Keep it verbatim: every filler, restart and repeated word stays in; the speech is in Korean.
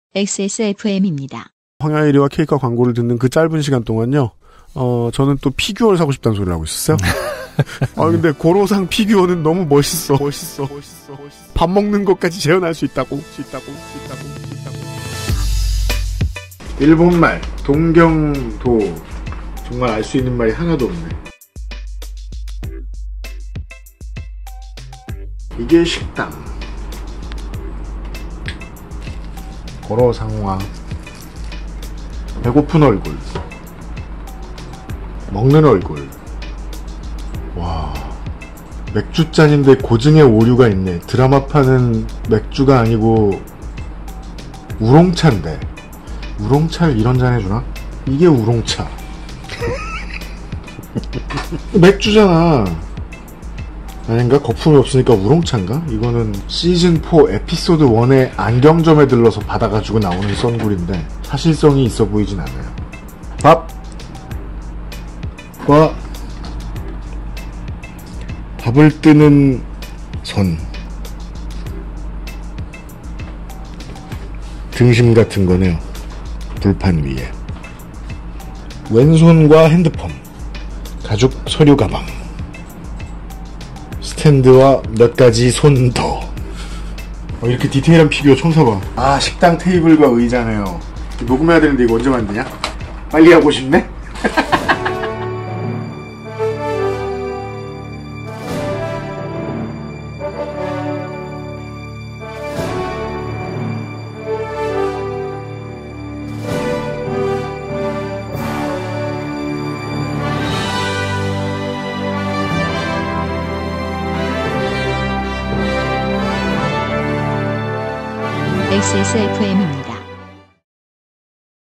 엑스에스에프엠입니다. 황야일이와 케이카 광고를 듣는 그 짧은 시간 동안요. 어, 저는 또 피규어를 사고 싶다는 소리를 하고 있었어요. 아, 근데 고로상 피규어는 너무 멋있어. 멋있어. 멋있어. 멋있어. 밥 먹는 것까지 재현할 수 있다고. 수 있다고. 수 있다고. 수 있다고. 일본말, 동경도 정말 알 수 있는 말이 하나도 없네. 이게 식당. 고로상화. 배고픈 얼굴. 먹는 얼굴. 와, 맥주잔인데 고증에 오류가 있네. 드라마파는 맥주가 아니고 우롱차인데. 우롱차를 이런 잔 해주나? 이게 우롱차. 맥주잖아. 아닌가? 거품이 없으니까 우롱차인가? 이거는 시즌사 에피소드 일의 안경점에 들러서 받아가지고 나오는 썬굴인데 사실성이 있어 보이진 않아요. 밥! 과 밥을 뜨는 선. 등심 같은 거네요. 불판 위에. 왼손과 핸드폰. 가죽 서류 가방. 스탠드와 몇 가지 손 더. 어, 이렇게 디테일한 피규어 처음 사봐. 아, 식당 테이블과 의자네요. 녹음해야 되는데 이거 언제 만드냐? 빨리 하고 싶네? 엑스에스에프엠입니다.